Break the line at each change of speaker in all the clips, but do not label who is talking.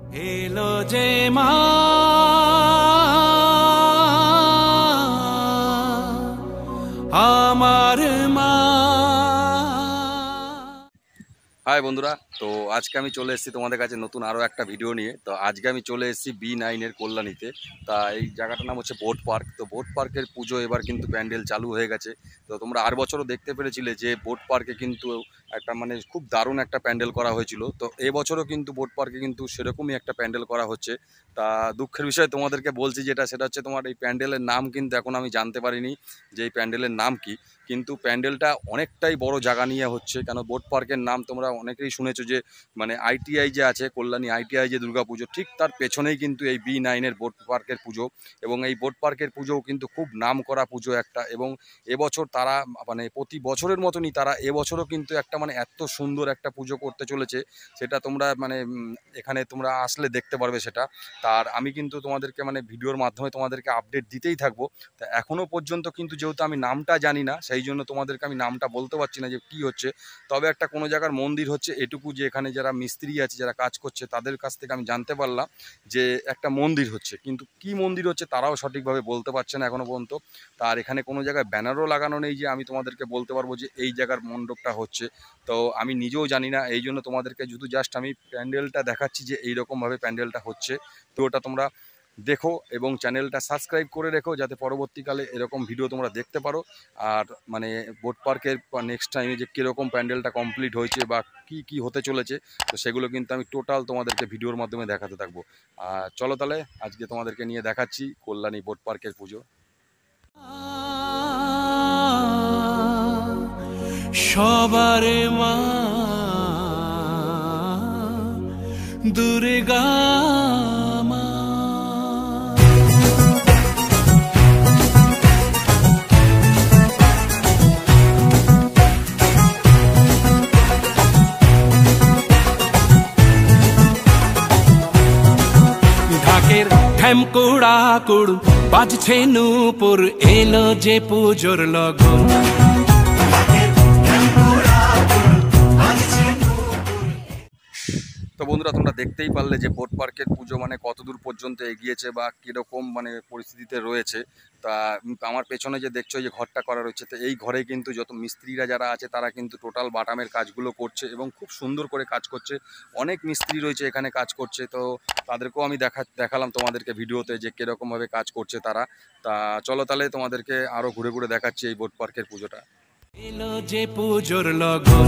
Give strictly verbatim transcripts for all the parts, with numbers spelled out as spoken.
এলো যে মা আমার মা।
হাই বন্ধুরা, তো আজকে আমি চলে এসেছি তোমাদের কাছে নতুন আরও একটা ভিডিও নিয়ে। তো আজকে আমি চলে এসেছি বি নাইনের কল্যাণীতে। তা এই জায়গাটার নাম হচ্ছে বোট পার্ক। তো বোট পার্কের পুজো এবার কিন্তু প্যান্ডেল চালু হয়ে গেছে। তো তোমরা আর বছরও দেখতে পেরেছিলে যে বোট পার্কে কিন্তু একটা মানে খুব দারুণ একটা প্যান্ডেল করা হয়েছিল। তো এবছরও কিন্তু বোট পার্কে কিন্তু সেরকমই একটা প্যান্ডেল করা হচ্ছে। তা দুঃখের বিষয়ে তোমাদেরকে বলছি যেটা, সেটা হচ্ছে তোমার এই প্যান্ডেলের নাম কিন্তু এখন আমি জানতে পারিনি যে এই প্যান্ডেলের নাম কি। কিন্তু প্যান্ডেলটা অনেকটাই বড় জায়গা নিয়ে হচ্ছে, কেন বোট পার্কের নাম তোমরা অনেকেই শুনেছো যে মানে আইটিআই যে আছে কল্যাণী আইটিআই যে দুর্গা পুজো, ঠিক তার পেছনেই কিন্তু এই বি নাইনের বোট পার্কের পুজো। এবং এই বোট পার্কের পুজোও কিন্তু খুব নাম করা পুজো একটা। এবং এবছর তারা মানে প্রতি বছরের মতনই তারা এবছরও কিন্তু একটা মানে এত সুন্দর একটা পুজো করতে চলেছে, সেটা তোমরা মানে এখানে তোমরা আসলে দেখতে পারবে সেটা। তার আমি কিন্তু তোমাদেরকে মানে ভিডিওর মাধ্যমে তোমাদেরকে আপডেট দিতেই থাকবো। তা এখনও পর্যন্ত কিন্তু যেহেতু আমি নামটা জানি না, সেই জন্য তোমাদেরকে আমি নামটা বলতে পারছি না যে কী হচ্ছে। তবে একটা কোনো জায়গার মন্দির হচ্ছে এটুকু, যে এখানে যারা মিস্ত্রি আছে যারা কাজ করছে তাদের কাছ থেকে আমি জানতে পারলাম যে একটা মন্দির হচ্ছে, কিন্তু কি মন্দির হচ্ছে তারাও সঠিকভাবে বলতে পারছে না এখনও পর্যন্ত। তার এখানে কোনো জায়গায় ব্যানারও লাগানো নেই যে আমি তোমাদেরকে বলতে পারবো যে এই জায়গার মণ্ডপটা হচ্ছে। তো আমি নিজেও জানি না, এই জন্য তোমাদেরকে শুধু জাস্ট আমি প্যান্ডেলটা দেখাচ্ছি যে এইরকমভাবে প্যান্ডেলটা হচ্ছে। তো ওটা তোমরা দেখো এবং চ্যানেলটা সাবস্ক্রাইব করে রেখো, যাতে পরবর্তীকালে এরকম ভিডিও তোমরা দেখতে পারো। আর মানে বোট পার্কের নেক্সট টাইমে যে কীরকম প্যান্ডেলটা কমপ্লিট হয়েছে বা কি কি হতে চলেছে, তো সেগুলো কিন্তু আমি টোটাল তোমাদেরকে ভিডিওর মাধ্যমে দেখাতে থাকবো। আর চলো তাহলে আজকে তোমাদেরকে নিয়ে দেখাচ্ছি কল্যাণী বোট পার্কের পুজো।
সবার মা দুর্গা মা। ঢাকের ঢ্যামকুড়া কুড় বাজছে নূপুর, এলো যে পুজোর লগন।
তো বন্ধুরা, তোমরা দেখতেই পারলে যে বোট পার্কের পুজো মানে কতদূর পর্যন্ত এগিয়েছে বা কীরকম মানে পরিস্থিতিতে রয়েছে। তা আমার পেছনে যে দেখছো যে ঘরটা করা রয়েছে, তো এই ঘরে কিন্তু যত মিস্ত্রিরা যারা আছে তারা কিন্তু টোটাল বাটামের কাজগুলো করছে এবং খুব সুন্দর করে কাজ করছে। অনেক মিস্ত্রি রয়েছে এখানে কাজ করছে, তো তাদেরকেও আমি দেখা দেখালাম তোমাদেরকে ভিডিওতে যে কীরকমভাবে কাজ করছে তারা। তা চলো তাহলে তোমাদেরকে আরও ঘুরে ঘুরে দেখাচ্ছি এই বোট পার্কের পুজোটা।
এলো যে পুজোর লগন,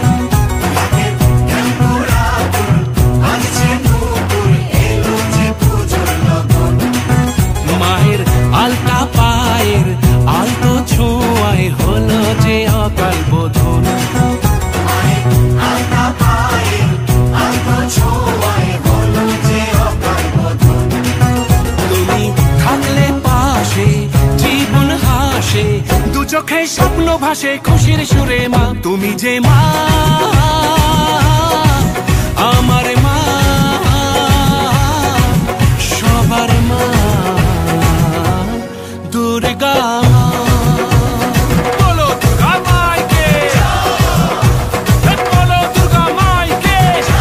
মায়ের আলতা পায়ের আলতো ছোঁয়ায় হলো যে অকাল বোধন। তুমি থাকলে পাশে জীবন হাসে, দু চোখে স্বপ্ন ভাসে খুশির সুরে মা। তুমি যে মা আমার মা, সবার মা দুর্গা মা। বলো দুর্গা মাইকে, বলো দুর্গা মাইকে,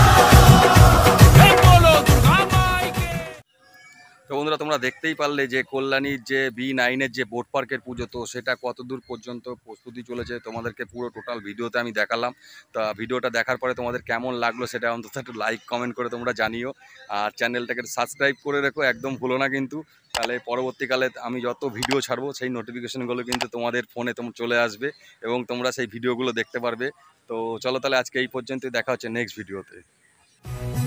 বলো দুর্গা মাইকে।
তো বন্ধুরা, তোমরা দেখতেই পারলে যে কল্যাণীর যে বি নাইনের যে বোট পার্কের পুজো, তো সেটা কতদূর পর্যন্ত প্রস্তুতি চলেছে তোমাদেরকে পুরো টোটাল ভিডিওতে আমি দেখালাম। তা ভিডিওটা দেখার পরে তোমাদের কেমন লাগলো সেটা অন্তত একটু লাইক কমেন্ট করে তোমরা জানিও। আর চ্যানেলটাকে সাবস্ক্রাইব করে রেখো, একদম ভুলো না কিন্তু। তাহলে পরবর্তীকালে আমি যত ভিডিও ছাড়বো সেই নোটিফিকেশনগুলো কিন্তু তোমাদের ফোনে তোমরা চলে আসবে এবং তোমরা সেই ভিডিওগুলো দেখতে পারবে। তো চলো তাহলে আজকে এই পর্যন্তই, দেখা হচ্ছে নেক্সট ভিডিওতে।